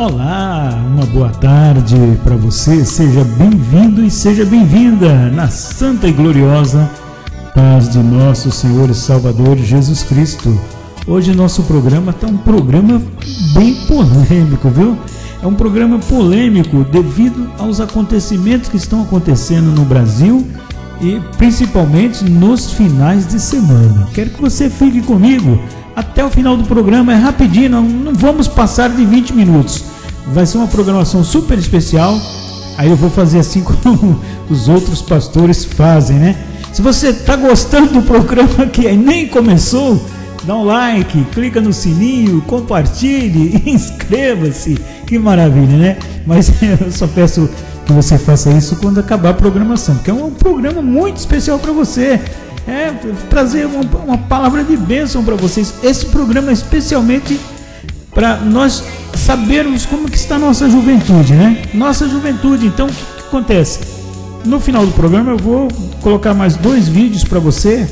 Olá, uma boa tarde para você, seja bem-vindo e seja bem-vinda na santa e gloriosa paz de nosso Senhor e Salvador Jesus Cristo. Hoje nosso programa está um programa bem polêmico, viu? É um programa polêmico devido aos acontecimentos que estão acontecendo no Brasil e principalmente nos finais de semana. Quero que você fique comigo até o final do programa, é rapidinho, não vamos passar de 20 minutos. Vai ser uma programação super especial. Aí eu vou fazer assim como os outros pastores fazem, né? Se você está gostando do programa que nem começou, dá um like, clica no sininho, compartilhe, inscreva-se. Que maravilha, né? Mas eu só peço que você faça isso quando acabar a programação, porque é um programa muito especial para você. Trazer uma palavra de bênção para vocês. Esse programa é especialmente para nós sabermos como que está a nossa juventude, né? Nossa juventude. Então, o que acontece? No final do programa eu vou colocar mais 2 vídeos para você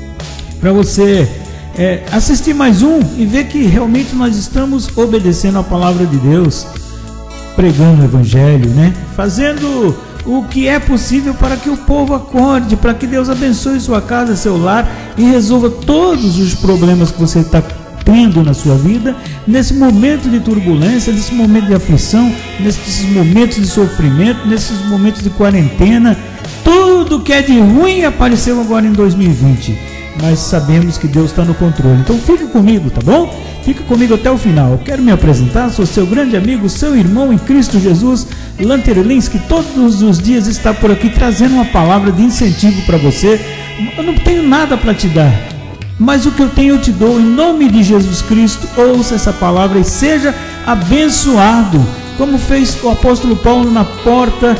assistir mais um e ver que realmente nós estamos obedecendo a palavra de Deus, pregando o Evangelho, né? Fazendo o que é possível para que o povo acorde, para que Deus abençoe sua casa, seu lar e resolva todos os problemas que você está tendo na sua vida, nesse momento de turbulência, nesse momento de aflição, nesses momentos de sofrimento, nesses momentos de quarentena. Tudo que é de ruim apareceu agora em 2020, mas sabemos que Deus está no controle. Então fica comigo, tá bom? Fica comigo até o final. Eu quero me apresentar, sou seu grande amigo, seu irmão em Cristo Jesus, Lanterlins, que todos os dias está por aqui trazendo uma palavra de incentivo para você. Eu não tenho nada para te dar, mas o que eu tenho eu te dou em nome de Jesus Cristo. Ouça essa palavra e seja abençoado, como fez o apóstolo Paulo na porta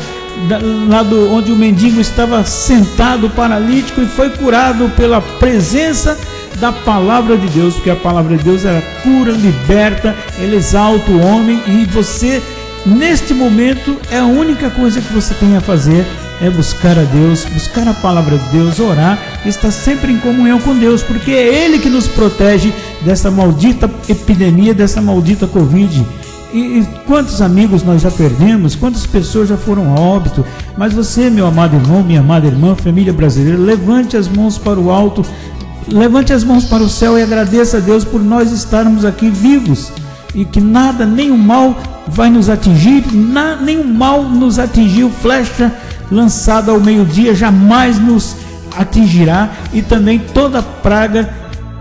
lá onde o mendigo estava sentado, paralítico, e foi curado pela presença da palavra de Deus, porque a palavra de Deus era cura, liberta, ele exalta o homem. E você, neste momento, a única coisa que você tem a fazer é buscar a Deus, buscar a palavra de Deus, orar, estar sempre em comunhão com Deus, porque é Ele que nos protege dessa maldita epidemia, dessa maldita Covid. E quantos amigos nós já perdemos, quantas pessoas já foram a óbito. Mas você, meu amado irmão, minha amada irmã, família brasileira, levante as mãos para o alto, levante as mãos para o céu e agradeça a Deus por nós estarmos aqui vivos, e que nada, nenhum mal vai nos atingir, nenhum mal nos atingiu. Flecha lançada ao meio-dia jamais nos atingirá, e também toda praga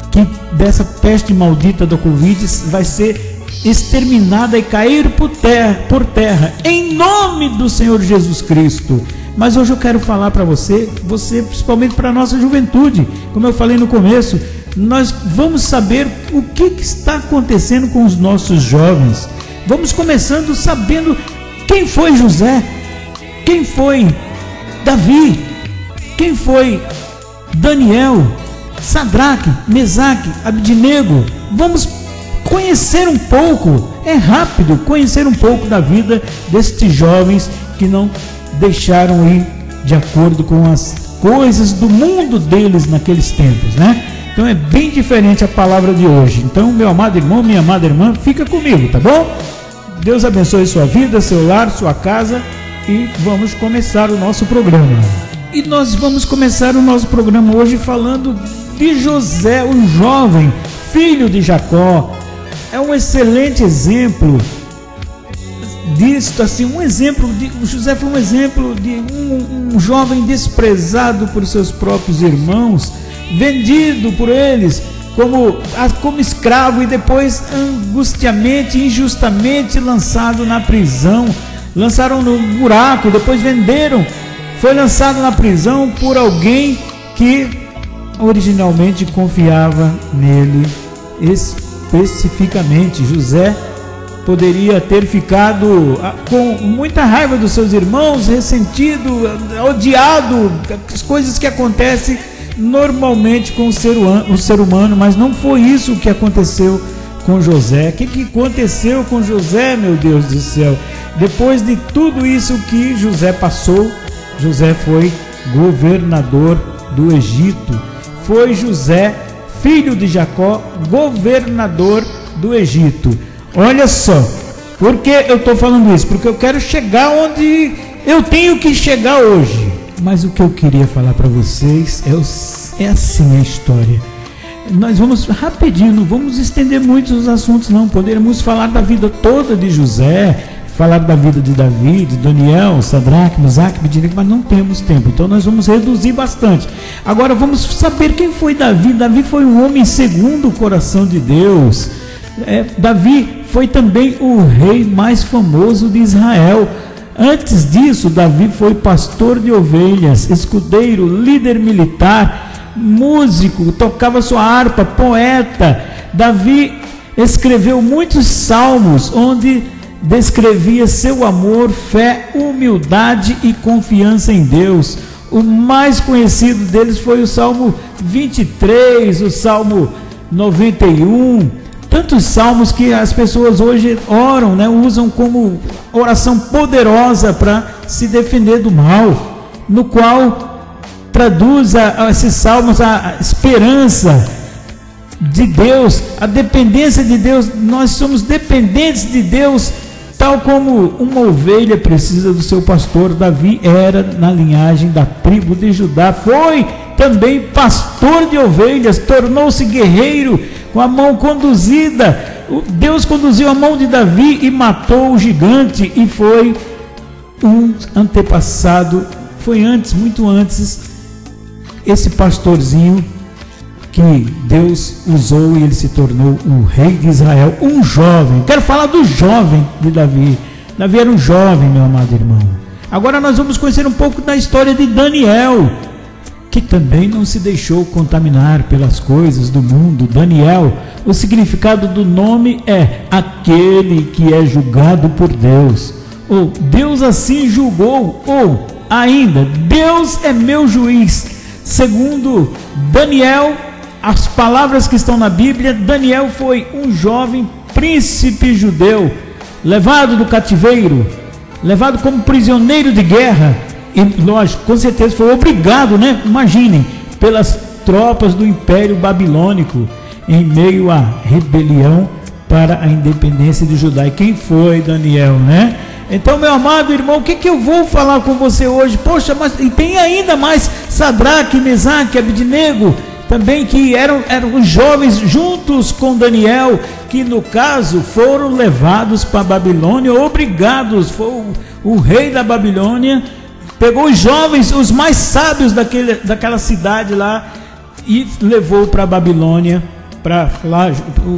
dessa peste maldita da Covid vai ser exterminada e cair por terra, em nome do Senhor Jesus Cristo. Mas hoje eu quero falar para você, principalmente para a nossa juventude. Como eu falei no começo, nós vamos saber o que está acontecendo com os nossos jovens. Vamos começando sabendo quem foi José, quem foi Davi, quem foi Daniel, Sadraque, Mesaque, Abdinego. Vamos conhecer um pouco, é rápido, conhecer um pouco da vida destes jovens que não deixaram ir de acordo com as coisas do mundo deles naqueles tempos, né? Então é bem diferente a palavra de hoje. Então, meu amado irmão, minha amada irmã, fica comigo, tá bom? Deus abençoe sua vida, seu lar, sua casa, e vamos começar o nosso programa. E nós vamos começar o nosso programa hoje falando de José, o jovem filho de Jacó. É um excelente exemplo disto, assim, José foi um exemplo de um jovem desprezado por seus próprios irmãos, vendido por eles como escravo, e depois angustiamente, injustamente lançado na prisão. Lançaram no buraco, depois venderam, foi lançado na prisão por alguém que originalmente confiava nele. Especificamente, José poderia ter ficado com muita raiva dos seus irmãos, ressentido, odiado, as coisas que acontecem normalmente com o ser humano, mas não foi isso que aconteceu com José. O que aconteceu com José, meu Deus do céu? Depois de tudo isso que José passou, José foi governador do Egito. Foi José, filho de Jacó, governador do Egito. Olha só, Por que eu estou falando isso? Porque eu quero chegar onde eu tenho que chegar hoje. Mas o que eu queria falar para vocês é assim a história. Nós vamos rapidinho, não vamos estender muito os assuntos não. Poderíamos falar da vida toda de José, falar da vida de Davi, de Daniel, Sadraque, Mesaque, Abednego, mas não temos tempo, então nós vamos reduzir bastante. Agora vamos saber quem foi Davi. Davi foi um homem segundo o coração de Deus. Davi foi também o rei mais famoso de Israel. Antes disso, Davi foi pastor de ovelhas, escudeiro, líder militar, músico, tocava sua harpa, poeta. Davi escreveu muitos salmos onde descrevia seu amor, fé, humildade e confiança em Deus. O mais conhecido deles foi o Salmo 23, o Salmo 91, tantos salmos que as pessoas hoje oram, né? Usam como oração poderosa para se defender do mal, no qual traduz esses salmos a esperança de Deus, a dependência de Deus. Nós somos dependentes de Deus, tal como uma ovelha precisa do seu pastor. Davi era na linhagem da tribo de Judá, foi também pastor de ovelhas, tornou-se guerreiro com a mão conduzida. Deus conduziu a mão de Davi e matou o gigante, e foi um antepassado, foi antes, muito antes, esse pastorzinho que Deus usou e ele se tornou o rei de Israel, um jovem. Quero falar do jovem de Davi. Davi era um jovem, meu amado irmão. Agora nós vamos conhecer um pouco da história de Daniel, que também não se deixou contaminar pelas coisas do mundo. Daniel, o significado do nome é aquele que é julgado por Deus, ou Deus assim julgou, ou ainda Deus é meu juiz. Segundo Daniel, as palavras que estão na Bíblia, Daniel foi um jovem príncipe judeu, levado do cativeiro, levado como prisioneiro de guerra, e lógico, com certeza foi obrigado, né? Imaginem, pelas tropas do Império Babilônico, em meio à rebelião para a independência de Judá. E quem foi Daniel, né? Então, meu amado irmão, o que eu vou falar com você hoje? Poxa, mas e tem ainda mais Sadraque, Mesaque, Abednego, também, que eram os jovens juntos com Daniel, que no caso foram levados para a Babilônia, obrigados. Foi o rei da Babilônia, pegou os jovens, os mais sábios daquela cidade lá, e levou para a Babilônia, para lá,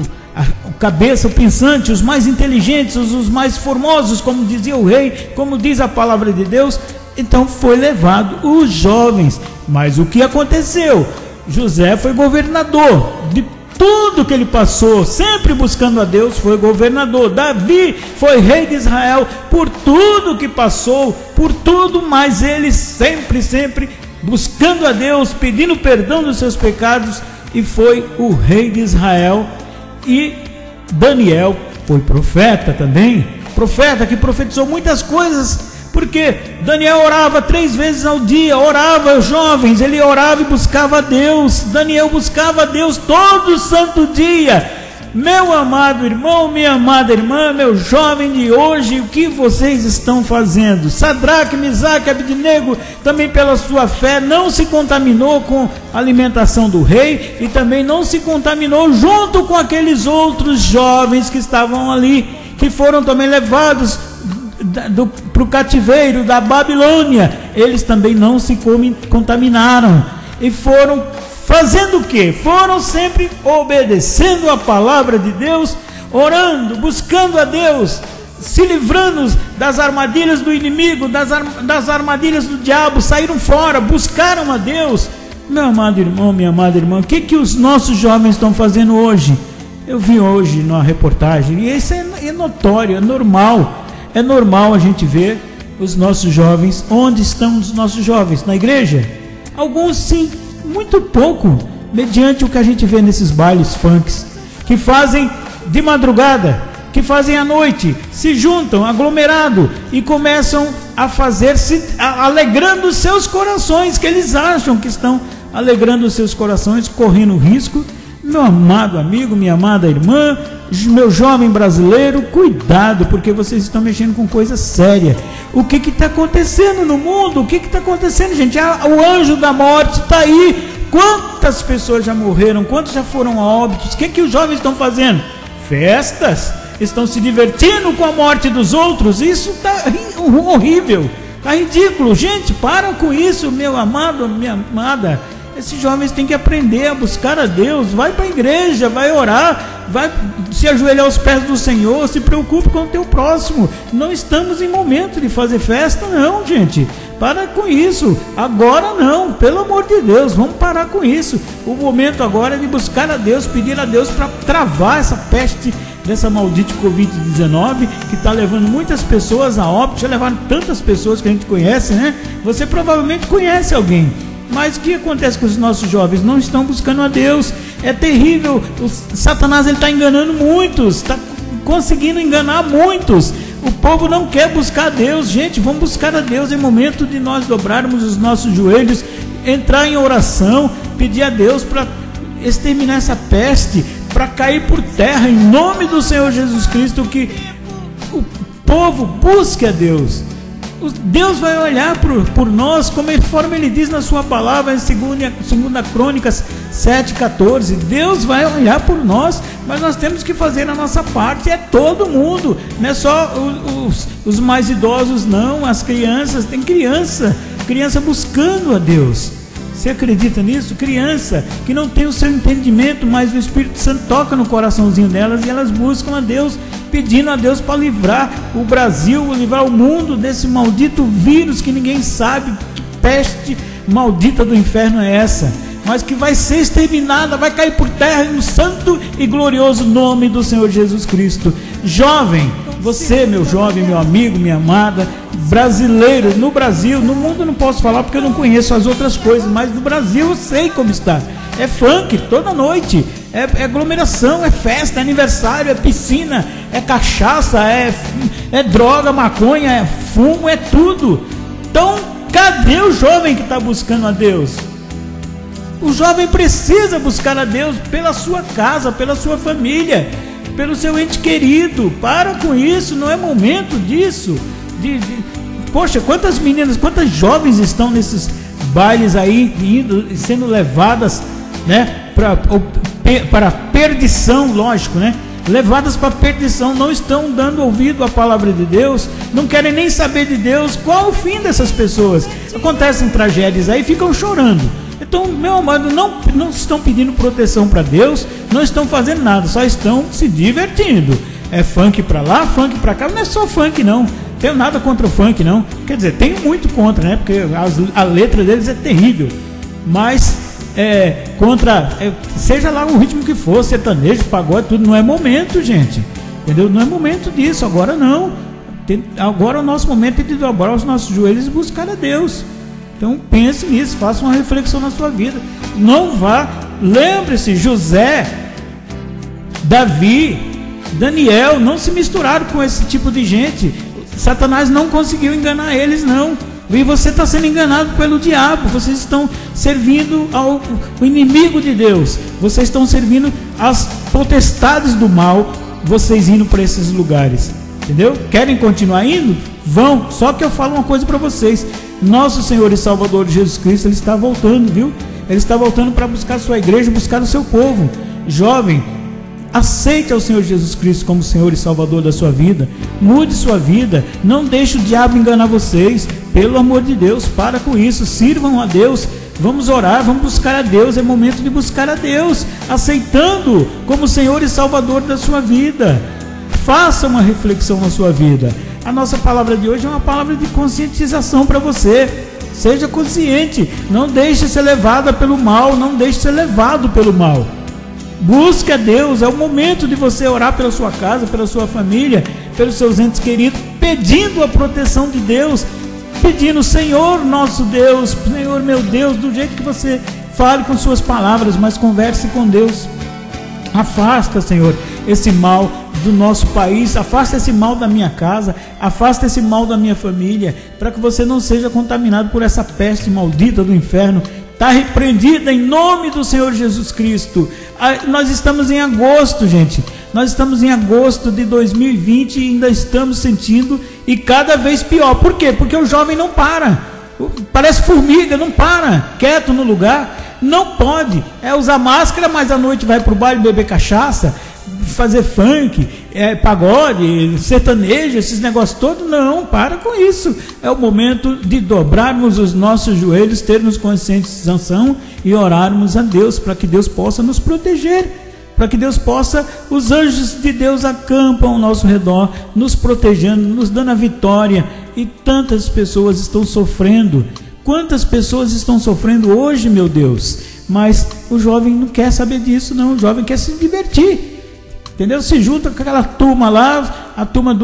o cabeça, o pensante, os mais inteligentes, os mais formosos, como dizia o rei, como diz a palavra de Deus. Então foi levado os jovens. Mas o que aconteceu? José foi governador, de tudo que ele passou, sempre buscando a Deus, foi governador. Davi foi rei de Israel, por tudo que passou, por tudo, mas ele sempre buscando a Deus, pedindo perdão dos seus pecados, e foi o rei de Israel. E Daniel foi profeta também, profeta que profetizou muitas coisas, porque Daniel orava 3 vezes ao dia, orava, jovens, ele orava e buscava a Deus. Daniel buscava a Deus todo santo dia. Meu amado irmão, minha amada irmã, meu jovem de hoje, o que vocês estão fazendo? Sadraque, Mesaque, Abednego, também pela sua fé, não se contaminou com a alimentação do rei, e também não se contaminou junto com aqueles outros jovens que estavam ali, que foram também levados para o cativeiro da Babilônia. Eles também não se contaminaram e foram fazendo o que? Foram sempre obedecendo a palavra de Deus, orando, buscando a Deus, se livrando das armadilhas do inimigo, das armadilhas do diabo. Saíram fora, buscaram a Deus. Meu amado irmão, minha amada irmã, o que os nossos jovens estão fazendo hoje? Eu vi hoje numa reportagem, e isso é notório, é normal. É normal a gente ver os nossos jovens. Onde estão os nossos jovens? Na igreja? Alguns sim, muito pouco, mediante o que a gente vê nesses bailes funks, que fazem de madrugada, que fazem à noite, se juntam, aglomerado, e começam a fazer-se, alegrando os seus corações, que eles acham que estão alegrando os seus corações, correndo risco. Meu amado amigo, minha amada irmã, meu jovem brasileiro, cuidado, porque vocês estão mexendo com coisa séria. O que está acontecendo no mundo? O que está acontecendo, gente? O anjo da morte está aí. Quantas pessoas já morreram? Quantos já foram a óbitos? O que os jovens estão fazendo? Festas? Estão se divertindo com a morte dos outros? Isso está horrível, está ridículo. Gente, para com isso, meu amado, minha amada. Esses jovens têm que aprender a buscar a Deus. Vai para a igreja, vai orar, vai se ajoelhar aos pés do Senhor, se preocupe com o teu próximo. Não estamos em momento de fazer festa, não, gente. Para com isso. Agora não, pelo amor de Deus, vamos parar com isso. O momento agora é de buscar a Deus, pedir a Deus para travar essa peste dessa maldita Covid-19 que está levando muitas pessoas a óbito. Já levaram tantas pessoas que a gente conhece, né? Você provavelmente conhece alguém. Mas o que acontece com os nossos jovens? Não estão buscando a Deus. É terrível. O Satanás está enganando muitos, está conseguindo enganar muitos. O povo não quer buscar a Deus. Gente, vamos buscar a Deus. É momento de nós dobrarmos os nossos joelhos, entrar em oração, pedir a Deus para exterminar essa peste, para cair por terra, em nome do Senhor Jesus Cristo. Que o povo busque a Deus. Deus vai olhar por nós, conforme Ele diz na sua palavra, em 2 Crônicas 7,14. Deus vai olhar por nós, mas nós temos que fazer a nossa parte. É todo mundo, não é só os mais idosos, não. As crianças, tem criança buscando a Deus. Você acredita nisso? Criança que não tem o seu entendimento, mas o Espírito Santo toca no coraçãozinho delas e elas buscam a Deus, pedindo a Deus para livrar o Brasil, livrar o mundo desse maldito vírus que ninguém sabe que peste maldita do inferno é essa, mas que vai ser exterminada, vai cair por terra no santo e glorioso nome do Senhor Jesus Cristo. Jovem, você, meu jovem, meu amigo, minha amada, brasileiro, no Brasil, no mundo eu não posso falar porque eu não conheço as outras coisas, mas no Brasil eu sei como está. É funk toda noite, é aglomeração, é festa, é aniversário, é piscina, é cachaça, é droga, maconha, é fumo, é tudo. Então, cadê o jovem que está buscando a Deus? O jovem precisa buscar a Deus pela sua casa, pela sua família, pelo seu ente querido. Para com isso, não é momento disso. Poxa, quantas meninas, quantas jovens estão nesses bailes aí, sendo levadas, né, para perdição, lógico, né? Levadas para perdição, não estão dando ouvido à palavra de Deus, não querem nem saber de Deus. Qual o fim dessas pessoas? Acontecem tragédias aí, ficam chorando. Então, meu amado, não estão pedindo proteção para Deus, não estão fazendo nada, só estão se divertindo. É funk para lá, funk para cá. Não é só funk, não. Tenho nada contra o funk, não. Quer dizer, tenho muito contra, né? Porque a letra deles é terrível. Mas seja lá o ritmo que for, sertanejo, pagode, tudo, não é momento, gente. Entendeu? Não é momento disso. Agora não. Agora o nosso momento é de dobrar os nossos joelhos e buscar a Deus. Então pense nisso, faça uma reflexão na sua vida. Não vá, lembre-se, José, Davi, Daniel, não se misturaram com esse tipo de gente. Satanás não conseguiu enganar eles, não. E você está sendo enganado pelo diabo. Vocês estão servindo ao inimigo de Deus. Vocês estão servindo às potestades do mal. Vocês indo para esses lugares, entendeu? Querem continuar indo? Vão. Só que eu falo uma coisa para vocês: nosso Senhor e Salvador Jesus Cristo, Ele está voltando, viu? Ele está voltando para buscar a sua igreja, buscar o seu povo. Jovem, aceite ao Senhor Jesus Cristo como Senhor e Salvador da sua vida. Mude sua vida. Não deixe o diabo enganar vocês. Pelo amor de Deus, para com isso. Sirvam a Deus. Vamos orar, vamos buscar a Deus. É momento de buscar a Deus, aceitando como Senhor e Salvador da sua vida. Faça uma reflexão na sua vida. A nossa palavra de hoje é uma palavra de conscientização para você. Seja consciente. Não deixe ser levada pelo mal. Não deixe ser levado pelo mal. Busque a Deus. É o momento de você orar pela sua casa, pela sua família, pelos seus entes queridos, pedindo a proteção de Deus, pedindo: Senhor nosso Deus, Senhor meu Deus, do jeito que você fale com suas palavras, mas converse com Deus. Afasta, Senhor, esse mal do nosso país, afasta esse mal da minha casa, afasta esse mal da minha família, para que você não seja contaminado por essa peste maldita do inferno. Está repreendida em nome do Senhor Jesus Cristo. Nós estamos em agosto, gente. Nós estamos em agosto de 2020 e ainda estamos sentindo, e cada vez pior. Por quê? Porque o jovem não para. Parece formiga, não para, quieto no lugar. Não pode. É usar máscara, mas à noite vai para o baile beber cachaça, fazer funk, pagode, sertanejo, esses negócios todos. Não, para com isso. É o momento de dobrarmos os nossos joelhos, termos conscientização e orarmos a Deus para que Deus possa nos proteger, para que Deus possa, os anjos de Deus acampam ao nosso redor, nos protegendo, nos dando a vitória. E tantas pessoas estão sofrendo. Quantas pessoas estão sofrendo hoje, meu Deus? Mas o jovem não quer saber disso, não. O jovem quer se divertir, entendeu? Se junta com aquela turma lá, a turma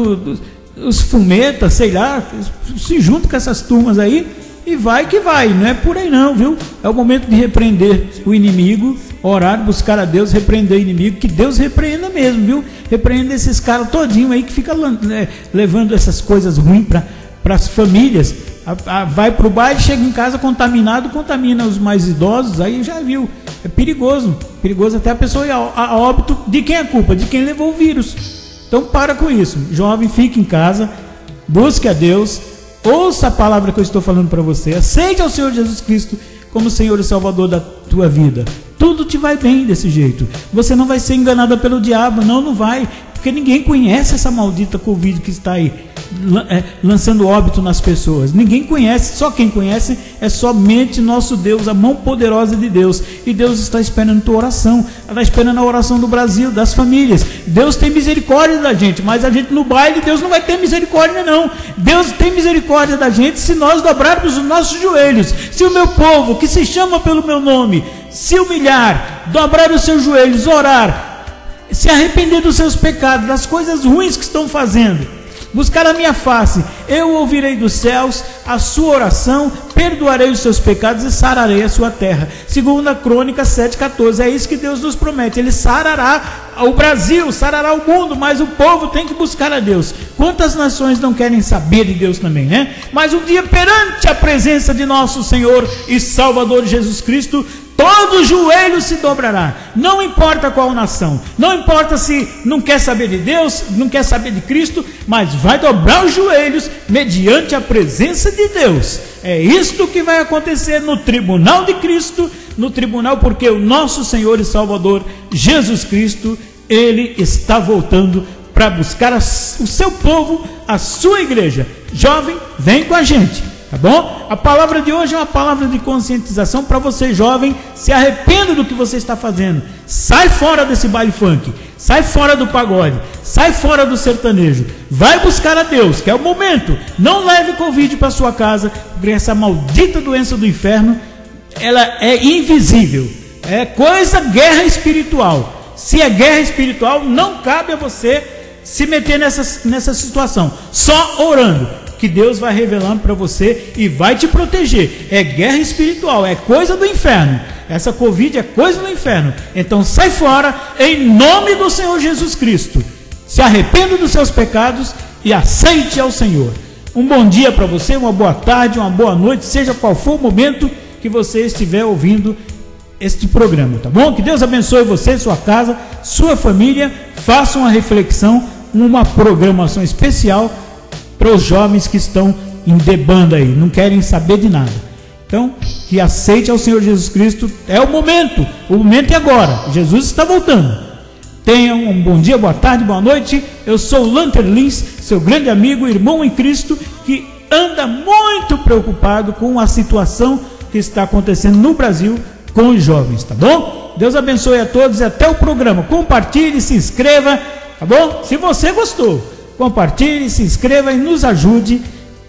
dos fumetas, sei lá, se junta com essas turmas aí e vai que vai. Não é por aí não, viu? É o momento de repreender o inimigo, orar, buscar a Deus, repreender o inimigo, que Deus repreenda mesmo, viu? Repreenda esses caras todinho aí que fica levando essas coisas ruins para as famílias. Vai para o baile, chega em casa contaminado, contamina os mais idosos, aí já viu, é perigoso até a pessoa ir a óbito. De quem é a culpa? De quem levou o vírus. Então para com isso, jovem, fique em casa, busque a Deus, ouça a palavra que eu estou falando para você, aceite ao Senhor Jesus Cristo como Senhor e Salvador da tua vida. Tudo te vai bem desse jeito, você não vai ser enganada pelo diabo, não vai, porque ninguém conhece essa maldita Covid que está aí lançando óbito nas pessoas. Ninguém conhece, só quem conhece é somente nosso Deus, a mão poderosa de Deus. E Deus está esperando tua oração, está esperando a oração do Brasil, das famílias. Deus tem misericórdia da gente, mas a gente no baile, Deus não vai ter misericórdia não. Deus tem misericórdia da gente se nós dobrarmos os nossos joelhos. Se o meu povo, que se chama pelo meu nome, se humilhar, dobrar os seus joelhos, orar, se arrepender dos seus pecados, das coisas ruins que estão fazendo, buscar a minha face, eu ouvirei dos céus a sua oração, perdoarei os seus pecados e sararei a sua terra. Segunda Crônicas 7,14, é isso que Deus nos promete. Ele sarará o Brasil, sarará o mundo, mas o povo tem que buscar a Deus. Quantas nações não querem saber de Deus também, né? Mas um dia perante a presença de nosso Senhor e Salvador Jesus Cristo, todo joelho se dobrará, não importa qual nação, não importa se não quer saber de Deus, não quer saber de Cristo, mas vai dobrar os joelhos mediante a presença de Deus. É isto que vai acontecer no tribunal de Cristo, no tribunal, porque o nosso Senhor e Salvador Jesus Cristo, Ele está voltando para buscar o seu povo, a sua igreja. Jovem, vem com a gente, tá bom? A palavra de hoje é uma palavra de conscientização para você, jovem. Se arrependa do que você está fazendo. Sai fora desse baile funk, sai fora do pagode, sai fora do sertanejo. Vai buscar a Deus, que é o momento. Não leve Covid para sua casa, porque essa maldita doença do inferno, ela é invisível. É guerra espiritual. Se é guerra espiritual, não cabe a você se meter nessa situação. Só orando, que Deus vai revelando para você e vai te proteger. É guerra espiritual, é coisa do inferno. Essa Covid é coisa do inferno. Então sai fora em nome do Senhor Jesus Cristo. Se arrependa dos seus pecados e aceite ao Senhor. Um bom dia para você, uma boa tarde, uma boa noite, seja qual for o momento que você estiver ouvindo este programa, tá bom? Que Deus abençoe você, sua casa, sua família. Faça uma reflexão, uma programação especial para os jovens que estão em debanda aí, não querem saber de nada. Então, que aceite ao Senhor Jesus Cristo. É o momento é agora. Jesus está voltando. Tenham um bom dia, boa tarde, boa noite. Eu sou o Lanter Lins, seu grande amigo, irmão em Cristo, que anda muito preocupado com a situação que está acontecendo no Brasil com os jovens, tá bom? Deus abençoe a todos e até o programa. Compartilhe, se inscreva, tá bom? Se você gostou, compartilhe, se inscreva e nos ajude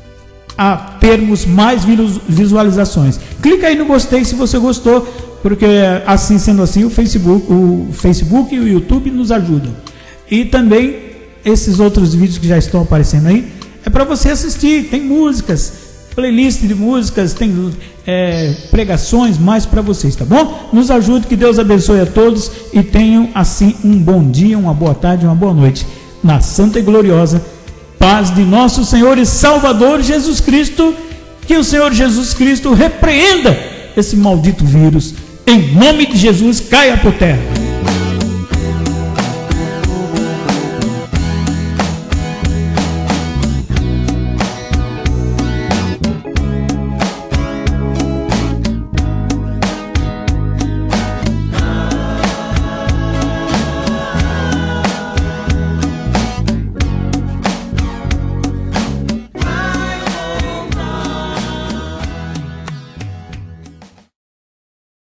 a termos mais visualizações. Clica aí no gostei se você gostou, porque assim sendo assim o Facebook e o YouTube nos ajudam. E também esses outros vídeos que já estão aparecendo aí é para você assistir. Tem músicas, playlist de músicas, tem pregações mais para vocês, tá bom? Nos ajude, que Deus abençoe a todos e tenham assim um bom dia, uma boa tarde, uma boa noite, na santa e gloriosa paz de nosso Senhor e Salvador Jesus Cristo. Que o Senhor Jesus Cristo repreenda esse maldito vírus, em nome de Jesus, caia por terra.